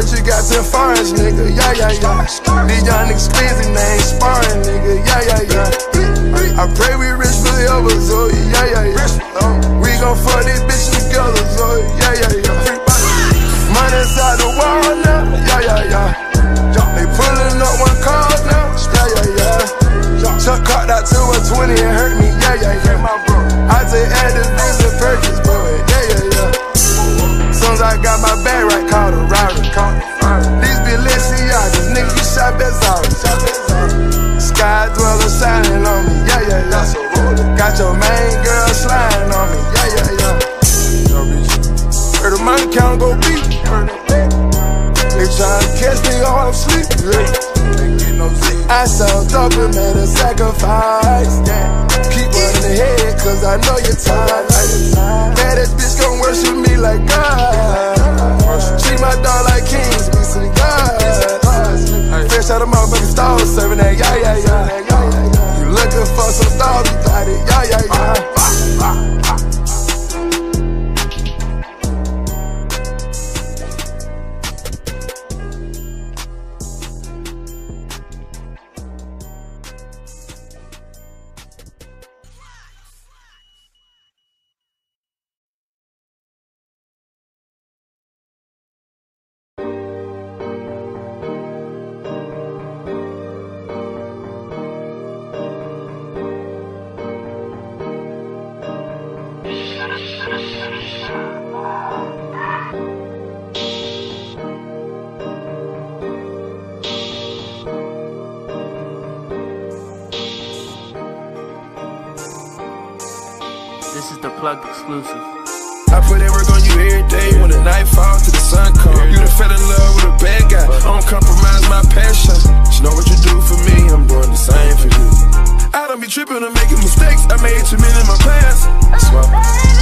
Hampton Forest, nigga, yeah, yeah, yeah. These young niggas squeezing, they ain't sparring, nigga, yeah, yeah, yeah. I pray we rich forever, so yeah, yeah, yeah. We gon' fuck this bitch together, so yeah, yeah, yeah. Money inside the wall now, yeah, yeah, yeah. They pullin' up one car now, yeah, yeah, yeah. Chuck caught out to a twenty and hurt me, yeah, yeah, yeah. I take Advil and Perkins, bro, yeah, yeah, yeah. Soon as I got my bag right, called a router. These Balenciagas, nigga, you shot Bezara. Sky dweller signing on me, yeah, yeah, yeah. Got your main girl sliding on me, yeah, yeah, yeah. Heard the money count go beat. They tryna catch me while I'm sleeping. I sound dope and made a sacrifice. Keep one in the head, cause I know you're tired. Baddest bitch gon' worship me like God. Treat my dog like kings, be some God. Fresh out of motherfucking stove, serving that, yeah, yeah, yeah. You looking for some dog, you got it, yeah, yeah, yeah. This is the Plug exclusive. I put that work on you every day when the night falls till the sun comes. You done fell in love with a bad guy, I don't compromise my passion. You know what you do for me, I'm doing the same for you. I don't be tripping or making mistakes, I made too many in my past. That's why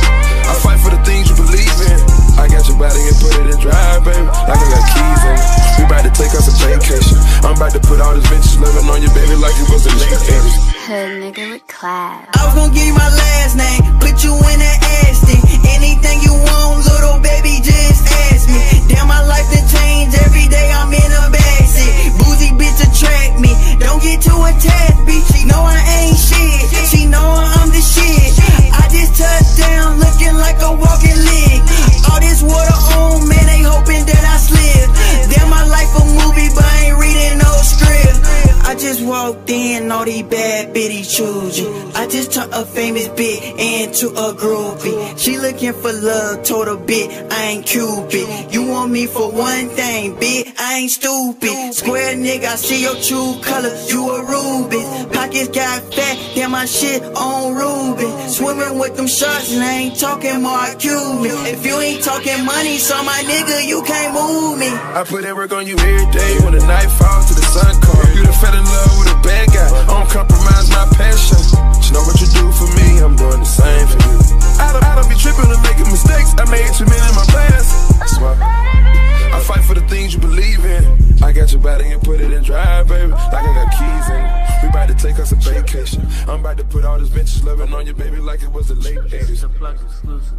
I fight for the things you believe in. I got your body and put it in drive, baby, like I got keys in it. We about to take us a vacation. I'm about to put all this bitches living on you, baby, like it was the late eighties. Hood nigga with class. I was gon' give you my last name, put you in that ass thing. Anything you want, little baby, just ask me. Damn, my life done changed, every day I'm in a backseat. Boozy bitch attract me, don't get too attached, bitch. She know I ain't shit, she know I'm the shit. I just touched down, looking like a walking lick. All this water on, man, they hoping that I slip. Damn, my life a movie, but I ain't reading no script. I just walked in, all these bad bitties choose you. I just turned a famous bitch into a groupie. She looking for love, told her bitch I ain't Cupid. You want me for one thing, bitch, I ain't stupid. Square nigga, I see your true color, you a Rubik. Pockets got fat, damn my shit on Ruben. Swimming with them sharks and I ain't talking Mark Cuban. If you ain't talking money, so my nigga, you can't move me. I put that work on you every day when the night falls till the sun comes. You done fell in love with a bad guy, I don't compromise my passion. You know what you do for me, I'm doing the same for you. I don't, I don't be tripping or making mistakes, I made too many in my past. That's why I fight for the things you believe in. I got your body and put it in drive, baby, like I got keys in it. We about to take us a vacation. I'm about to put all this bitches loving on you, baby, like it was the late eighties. It's a Plug exclusive.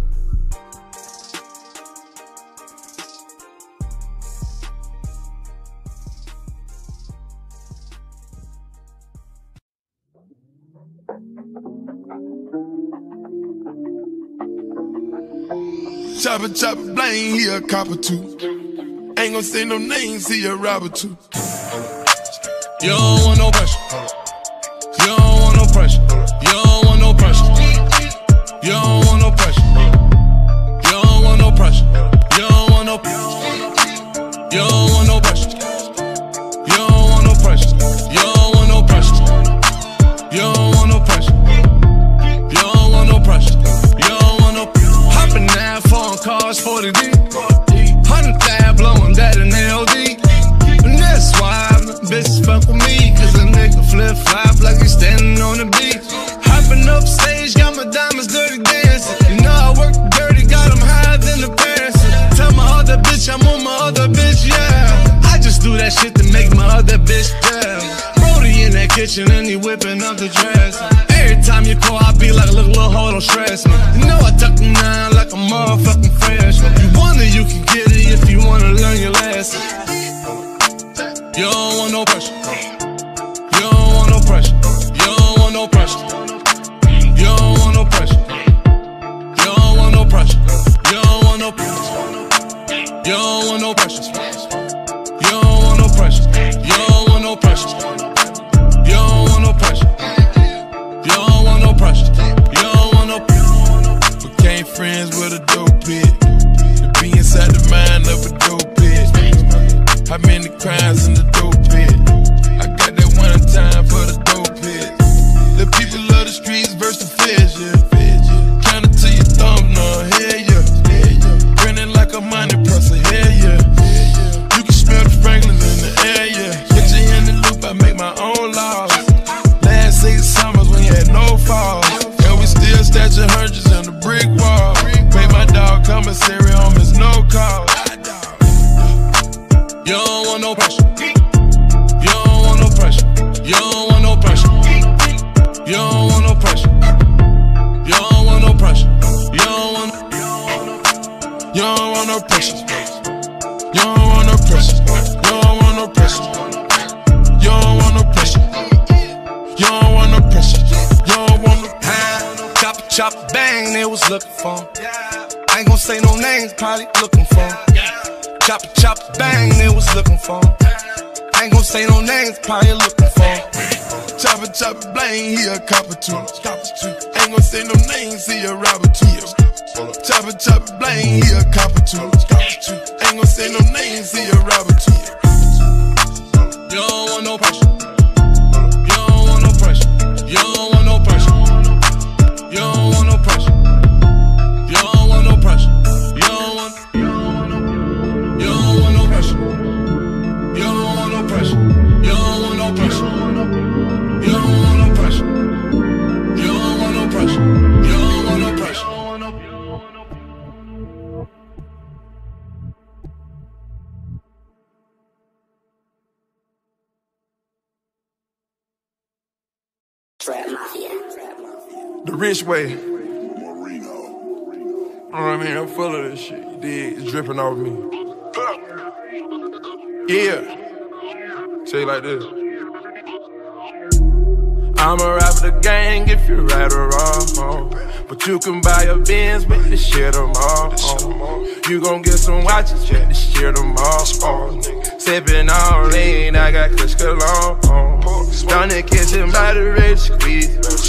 Chopper, chopper, blame, he a copper too. Ain't gon' say no names, he a robber too. You don't want no pressure. You don't want no pressure. You don't want no pressure. You don't want no pressure. You don't want no pressure. You don't want no pressure. You don't want no pressure. You don't want no pressure. You don't want no pressure. You don't want no pressure. You don't want no pressure. You don't want no pressure. Hopping now, phone cars, forty D. Hundred thou blowing that in L D. And that's why bitches fuck with me, cause a nigga flip flop like he's standing on the beach. Hopping up stage, got my diamonds dirty dancing. You know I work dirty, got them higher than the parents. Tell my other bitch I'm on my other bitch, yeah. I just do that shit to make my other bitch down. Brody in that kitchen and he whipping up the dress. Every time you call, I be like a little, little hoe, don't stress me. You know I tuck them down like a motherfucking freshman. You wonder you can get it if you wanna learn your lesson. You don't want no pressure. You don't want no pressure. You don't want no pressure. You don't want no pressure. You don't want no pressure. You don't want no pressure. You don't want no pressure. You don't want no pressure. You don't want no pressure. You don't want no pressure. You don't want no pressure. You don't want no pressure. Became friends with a dope pit. To be inside the mind of a dope pit. How many crimes in the dope pit? I got that one time for the dope pit. The people of the streets versus the feds, yeah. Counter to your thumb, no, hell yeah. Grinning like a money presser, hell yeah. You can smell the Franklin in the air, yeah. Get you in the loop, I make my own laws. Last six summers when you had no falls. And we still stashing hundreds in the brick wall. Pay my dog commissary on his no call. You don't want no pressure. You don't want no pressure. You don't want no pressure. You don't want no pressure. You don't want no pressure. You don't want. You don't want no pressure. You don't want no pressure. You don't want no pressure. You don't want no pressure. You don't want no pressure. You don't want no pressure. Chop chop bang, they was looking for. I ain't gon' say no names, probably looking for. Chop chop bang, they was looking for. I ain't gon' say no names, probably looking for. Chop chop bang, he a copper too. Ain't gon' say no names, he a robber too. Chop chop bang, he a copper too. Ain't gon' say no names, he a robber too. You don't want no pressure. You don't want no pressure. You don't want no pressure. You don't want no pressure. You don't want no pressure. You don't want. You don't want no pressure. You don't want no pressure. You don't want no pressure. You don't want no pressure. You don't want no pressure. You don't want no pressure. Trap Mafia. The rich way. You know what I mean? I'm full of this shit. You dig? It's dripping off me. Yeah. Say it like this. I'ma rap the gang if you're right or wrong. But you can buy a Benz with the shit them all. You gon' get some watches, check the shit them all. Sippin' on lean, I got Kush cologne. Down there catching by the red squeeze.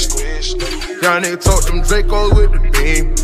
Young nigga told them Draco with the beam.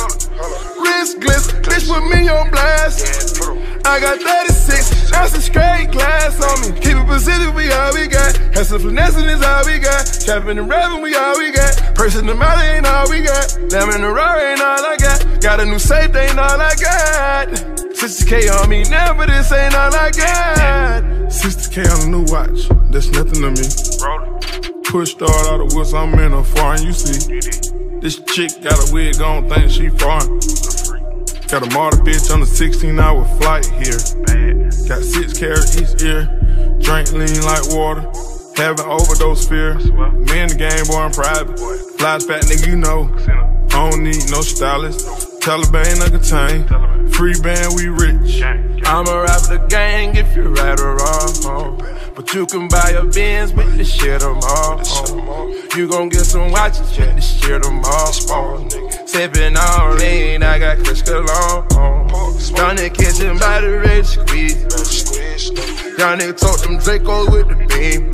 Wristless, bitch put me on blast. I got thirty-six ounces straight glass on me. Keep it positive, we all we got. Have some finessing is all we got. Capping and rapping, we all we got. Person the matter ain't all we got. Lamb in the raw ain't all I got. Got a new safe, they ain't all I got. sixty K on me now, but this ain't all I got. sixty K on a new watch, that's nothing to me. Push start out of woods, I'm in a foreign, you see. This chick got a wig on, think she foreign. Got a martyr bitch on a sixteen hour flight here. Got six carats each ear. Drink lean like water. Having overdose fear. Me and the game boy, I'm private. Flies fat nigga, you know. I don't need no stylist. Taliban I contain. Free band, we rich. I'ma rap the gang if you're right or wrong. But you can buy a Benz with the shit them all. You gon' get some watches, check the shit them all. Sippin' on lean, I got Kush cologne. Down there catching by the red squeeze. Young nigga told them Draco with the beam.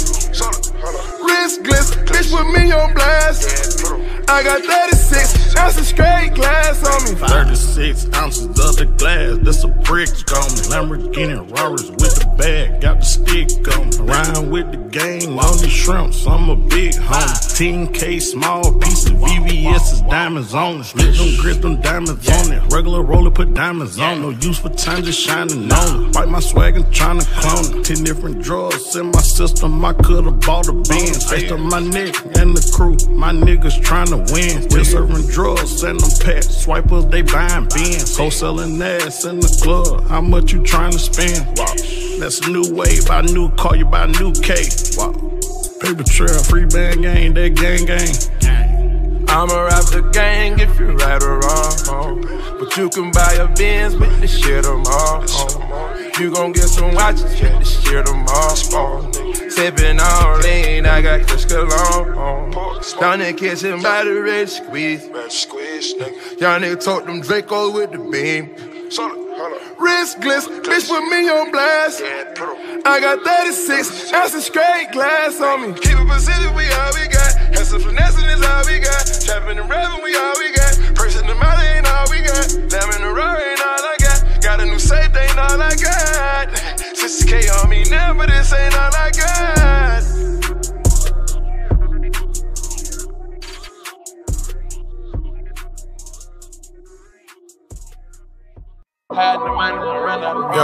Wristless, bitch put me on blast. I got thirty-six ounces straight glass on me. thirty-six ounces of the glass, that's a brick on me. Lamborghini Robbers with the bag, got the stick on me. Rhyme with the gang on these shrimps, I'm a big homie. ten K small piece of V V S is diamonds on it. Split them grits, them diamonds on it. Regular roller, put diamonds on. No use for time, just shining on it. Bite my swag and tryna clone it. Ten different drugs in my system, I could've bought a Benz. Faced up my neck and the crew, my niggas tryna win. Still serving drugs, send them packs. Swipers, they buying Benz. Wholesaling ass in the club, how much you trying to spend? Wow. That's a new wave, buy a new car, you buy a new K. Wow. Paper trail, free band gang, that gang gang. I'ma rap the gang if you're right or wrong. But you can buy a Benz with the shit I'm on. You gon' get some watches with the shit I'm on. Sippin' on lean, I got Chris Cologne. Down in the kitchen by the red squeeze. Y'all nigga told them Dracos with the beam. Wristless, bitch put me on blast. I got thirty-six ounces straight glass on me. Keep it Pacific, we all we got. Have some finesse is all we got. Trapping and rapping, we all we got. Person the mouth ain't all we got. Lamb in the roar ain't all I got. Got a new safe, they ain't all I got. sixty K on me now, but this ain't all I got. Hide the money and run out of road.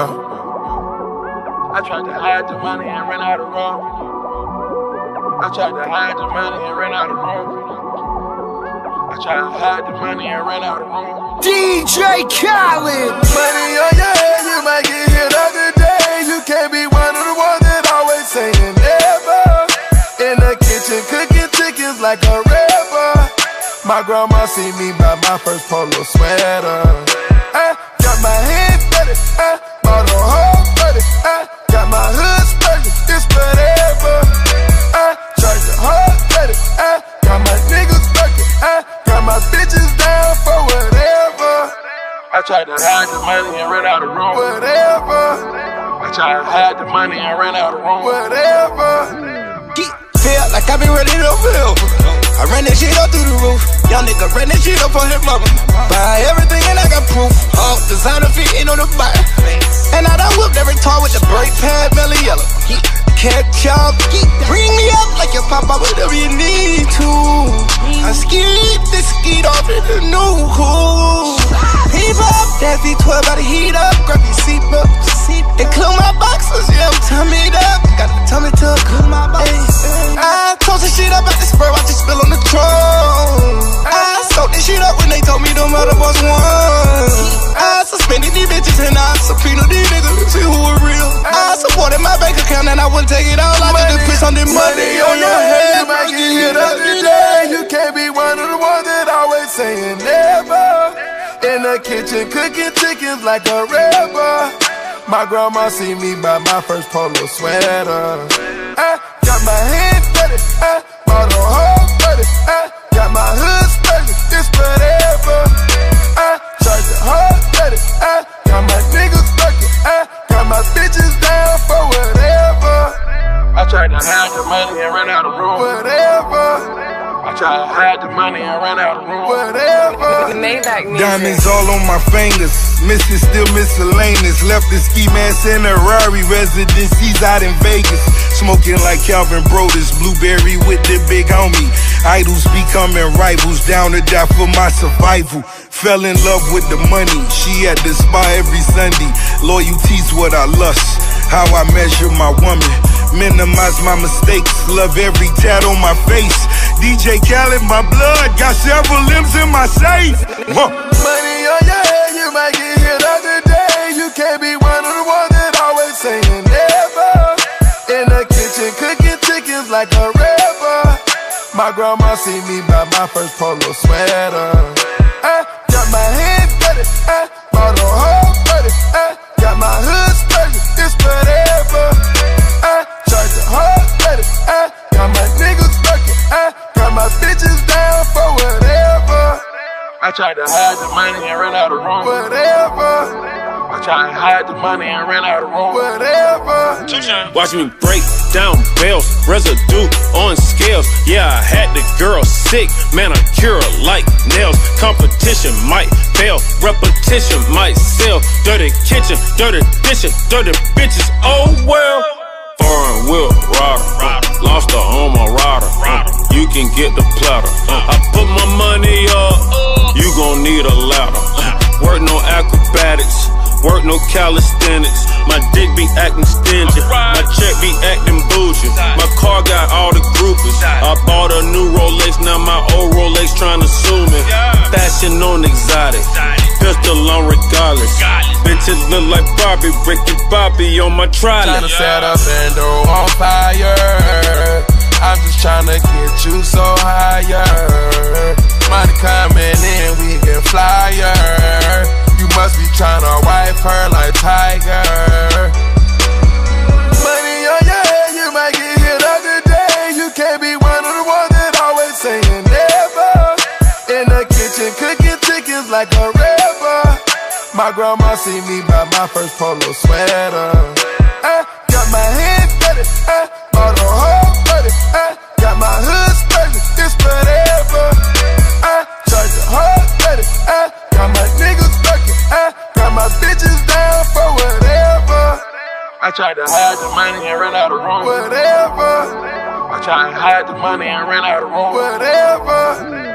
Yeah. I tried to hide the money and run out of road. I tried to hide the money and run out of road. I tried to hide the money and run out of road. D J Khaled. Money on your head, you might get hit other day. You can't be one of the ones that always saying never. In the kitchen cooking chickens like a rapper. My grandma see me buy my first polo sweater. I got my hands dirty, I bought a whole thirty. I got my hood spurting, it's whatever. I charge the whole thirty, I got my niggas working. I got my bitches down for whatever. I tried to hide the money and ran out of room. Whatever. I tried to hide the money and ran out of room. Whatever. Feel like I been ready to feel. I ran that shit up through the roof. Young nigga ran that shit up on his mama. Buy everything and I got proof. All designer fitting on the bike. And I done whipped every car with the brake pad, belly yellow. Catch up, bring me up like your papa, whatever you need to. I skeet this skeet off in the new cool. Heave up, that V twelve got to heat up. Grab your seatbelt, include my boxers, yeah, I'm tummy up. Got a tummy tuck, my boxers. I toast the shit up at the spur, watch it spill on the throne. I soaked this shit up when they told me the mother boss won. I suspended these bitches and I subpoenaed these niggas to see who were real. I supported my bank account and I wouldn't take it all. I just put some money, money on your head. You might get hit every day. You can't be one of the ones that always saying never. In the kitchen cooking chickens like a rapper. My grandma see me buy my first polo sweater. I got my hands dirty, I bought a whole thirty. I got my hood spurting, it's whatever. I charge the whole thirty. I got my niggas working. I got my bitches down for whatever. I tried to hide the money and ran out of room. Whatever. I tried to hide the money and ran out of room. Whatever. Diamonds all on my fingers, missing still miscellaneous. Left the ski mask in a Rari, residencies out in Vegas. Smoking like Calvin Brodus, blueberry with the big homie. Idols becoming rivals, down to die for my survival. Fell in love with the money, she at the spa every Sunday. Loyalty's what I lust, how I measure my woman. Minimize my mistakes, love every tat on my face. D J Khaled, my blood, got several limbs in my safe. Huh. Money on your head, you might get hit other day. You can't be one of the ones that always saying never. In the kitchen cooking chickens like a rapper. My grandma see me buy my first polo sweater. I got my hands dirty, I bought a whole thirty. I got my hood spurting, it's whatever. I charge the whole thirty. I got my niggas working. I got my bitches down for whatever. I tried to hide the money and ran out of room. Whatever. I tried to hide the money and ran out of room. Whatever. Watch me break down bells, residue on scales. Yeah, I had the girl sick, manicure like nails. Competition might fail, repetition might sell. Dirty kitchen, dirty dishes, dirty bitches, oh well. Foreign wheel rider, uh, lost her on my rider. Uh, you can get the platter. Uh, I put my money up, you gon' need a ladder. Uh, work no acrobatics, work no calisthenics. My dick be acting stingy, my check be acting bougie. My car got all the groupies. I bought a new Rolex, now my old Rolex tryna sue me. Fashion on exotic, pistol on regardless. Bitches look like Barbie, Ricky Bobby on my trolley. Tryna set up and do on fire. I'm just tryna get you so higher. time and then we get flyer. You must be tryna wipe her like Tiger. Money on your head, you might get hit up today. You can't be one of the ones that always saying never. In the kitchen cooking chickens like a rapper. My grandma see me buy my first polo sweater. I got my head dirty, I bought a whole thirty. I got my hood sturdy, it's whatever. I charge a whole thirty. I got my niggas working. I got my bitches down for whatever. I tried to hide the money and ran out of room. Whatever. I tried to hide the money and ran out of room. Whatever.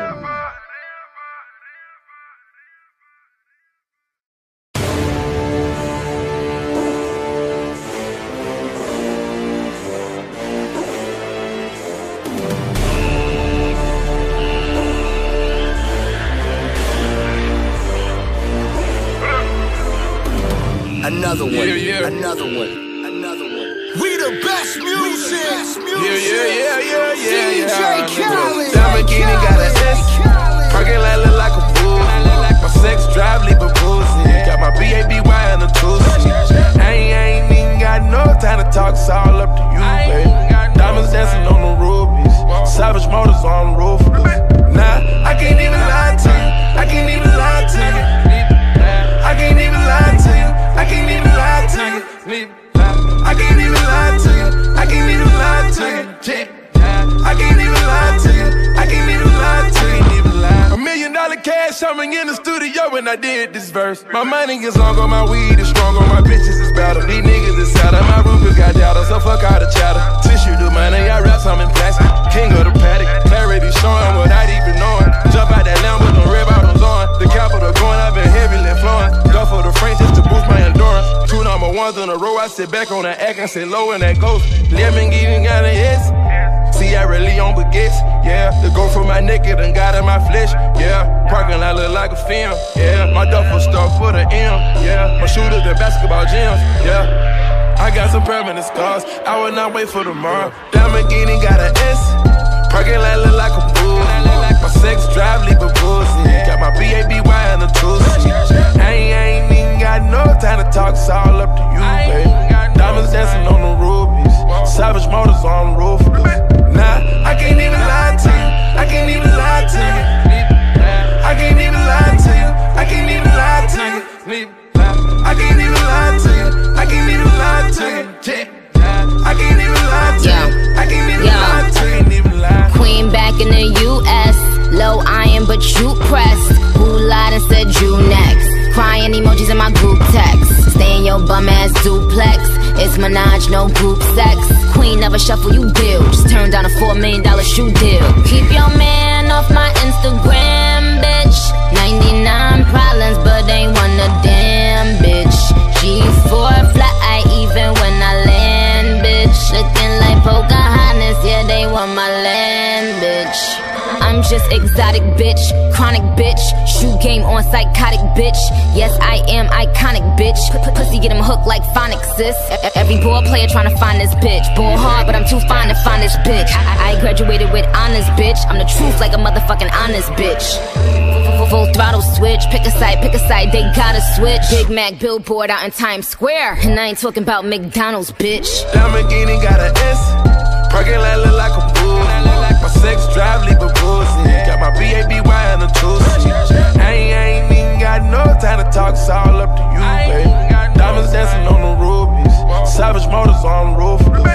Another one, yeah, yeah. another one, another one. We the best music. Yeah, yeah, yeah, yeah, yeah, yeah. D J Khaled. Lamborghini got an S. Parking lot look like a fool. My sex drive leave a boozy. Got my B A B Y and a two-seat. I ain't, I ain't even got no time to talk. It's all up to you, baby. Diamonds dancing on the rubies. Savage motors on roofless. Nah, I can't even lie to you. I can't even lie to you. I can't even lie to you. I can't even lie to you. I can't even lie to you. I can't even lie to you. I can't even lie to you. I can't even lie to you. A million dollar cash on me in the studio when I did this verse. My money is long on my weed is strong on my bitches is better. These niggas is out of my roof is got data, so fuck all the chatter. Tissue do money, I rap some in plastic. King of the paddock, clarity showing without even knowing. Jump out that lamb with no red bottoms on. The capital going up and heavily flowing. Go for the French just to boost my endurance. Two number ones in a row, I sit back on that act and sit low in that ghost. Lemon getting got an S. See, I really on baguettes, yeah. The go from my naked and got in my flesh, yeah. Parking lot look like a film, yeah. My duffel stuff for the M, yeah. My shooters at basketball gyms, yeah. I got some permanent scars, I will not wait for tomorrow. Lamborghini got an S. Parking lot look like a fool. My sex drive leave a boozy. Got my B A B Y and a two-seat. I ain't, I ain't even got no time to talk. It's all up to you, baby. Diamonds dancing on the rubies. Savage motors on roofless. Nah, I can't even lie to you. I can't even lie to you. I can't even lie to you. I can't even lie to you. I can't even lie to you. I can't even lie to you. I can't even lie to you. I can't even lie to you. Queen back in the U S Low iron, but you pressed. Who lied and said you next? Crying emojis in my group text. Stay in your bum ass duplex. It's Minaj, no group sex. Queen never shuffle, you deal. Just turned down a four million dollar shoe deal. Keep your man off my Instagram, bitch. ninety-nine problems, but ain't one a damn bitch. G four fly even when I land, bitch. Looking like Pocahontas, yeah, they want my land, bitch. I'm just exotic, bitch, chronic, bitch. Shoe game on psychotic, bitch. Yes, I am iconic, bitch. P Pussy get him hooked like phonics, sis. Every ball player trying to find this bitch. Ball hard, but I'm too fine to find this bitch. I, I graduated with honors, bitch. I'm the truth like a motherfucking honest bitch. Full throttle switch, pick a side, pick a side, they gotta switch. Big Mac billboard out in Times Square, and I ain't talking about McDonald's, bitch. Lamborghini got an S. Parking lot look like a fool. My sex drive leave a boozy. Got my B A B Y and a two-seat. I ain't, I ain't even got no time to talk. It's all up to you, baby. Diamonds dancing on the rubies. Savage motors on roofless.